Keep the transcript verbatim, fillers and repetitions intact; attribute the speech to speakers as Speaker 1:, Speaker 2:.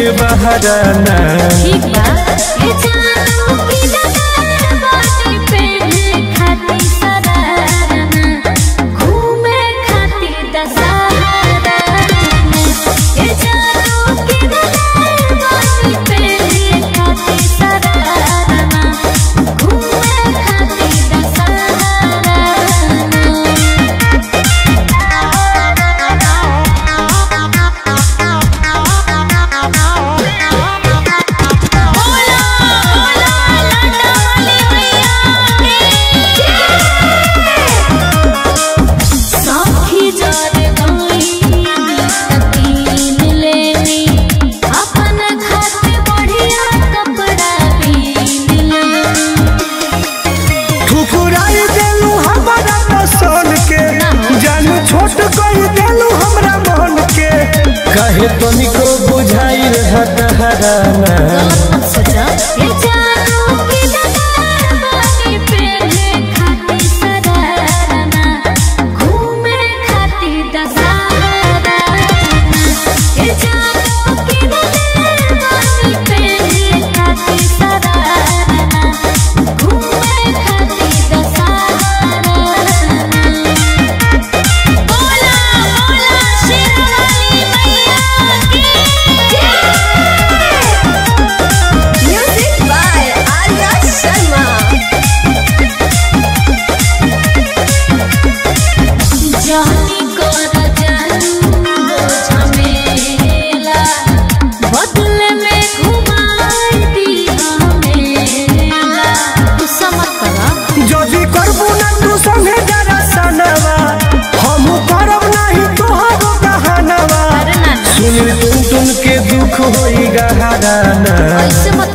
Speaker 1: के बहाराना
Speaker 2: ठीक बा ये जानू की दरबार बाटी पे खाती सरारना घूमे खाती दशहरा ये जानू की दरबार बाटी पे खाती सरारना घूमे खाती दशहरा
Speaker 1: कहे तनिको बुझाई रहत हराना
Speaker 2: सोचा ये जानू की दरबार बाटी पे खाती सरारना घूमे खाती दशहरा ये जानू की दरबार बाटी पे खाती सरारना घूमे खाती दशहरा बोला बोला शेरवाली मैया की म्यूजिक बाय आर्या शर्मा जानी को जानू झमेला बदले में घुमाई दी हमेला गुस्सा मत करा
Speaker 1: जदी करबू ना तू संगे जरा सनवा हम करब नहीं तोहरो कहानवा
Speaker 2: अरे ना
Speaker 1: सुन तुम तुम के दुख होई गहराना
Speaker 2: ऐसे मत